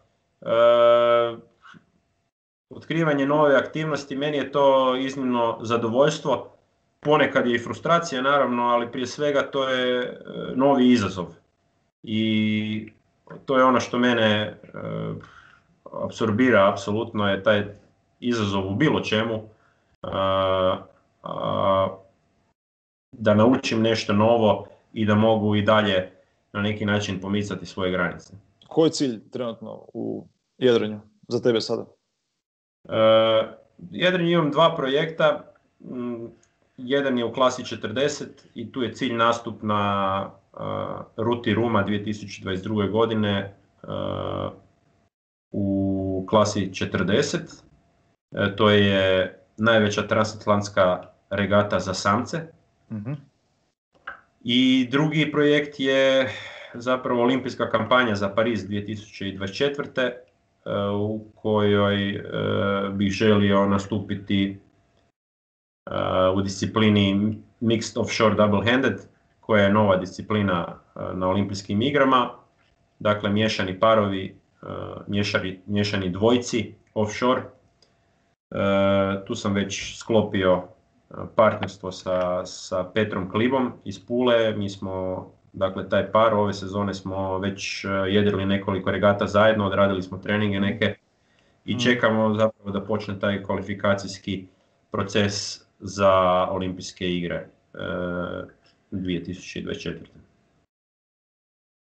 otkrivanje nove aktivnosti. Meni je to iznimno zadovoljstvo. Ponekad je i frustracija, naravno, ali prije svega to je novi izazov. I to je ono što mene apsorbira, apsolutno je taj izazov u bilo čemu. Da naučim nešto novo i da mogu i dalje na neki način pomicati svoje granice. Koji je cilj trenutno u jedrenju za tebe sada? Jedrenju imam 2 projekta. Jedan je u klasi 40 i tu je cilj nastup na Ruti Ruma 2022. godine u klasi 40. To je najveća transatlantska regata za samce. Mm-hmm. I drugi projekt je zapravo olimpijska kampanja za Pariz 2024. U kojoj bih želio nastupiti u disciplini Mixed Offshore Double-Handed, koja je nova disciplina na olimpijskim igrama. Dakle, miješani parovi, miješani dvojci offshore. Tu sam već sklopio partnerstvo sa Petrom Klibom iz Pule. Mi smo, dakle, taj par, ove sezone smo već jedrili nekoliko regata zajedno, odradili smo treninge neke i čekamo zapravo da počne taj kvalifikacijski proces za olimpijske igre 2024.